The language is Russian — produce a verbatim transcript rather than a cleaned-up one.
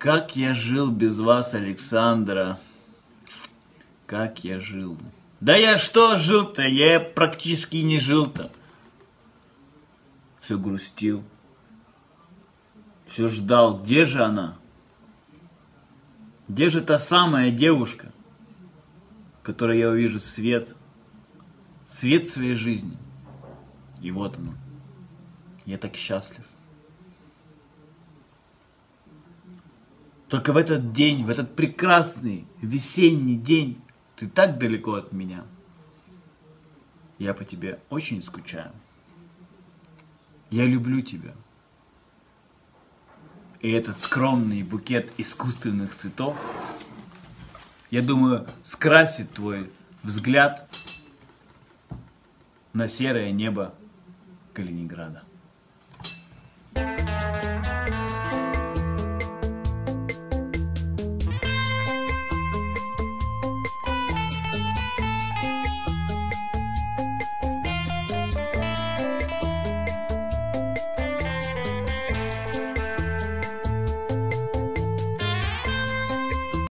Как я жил без вас, Александра? Как я жил? Да я что жил-то? Я практически не жил-то. Все грустил. Все ждал. Где же она? Где же та самая девушка, в которой я увижу свет? Свет своей жизни. И вот она. Я так счастлив. Только в этот день, в этот прекрасный весенний день, ты так далеко от меня. Я по тебе очень скучаю. Я люблю тебя. И этот скромный букет искусственных цветов, я думаю, скрасит твой взгляд на серое небо Калининграда.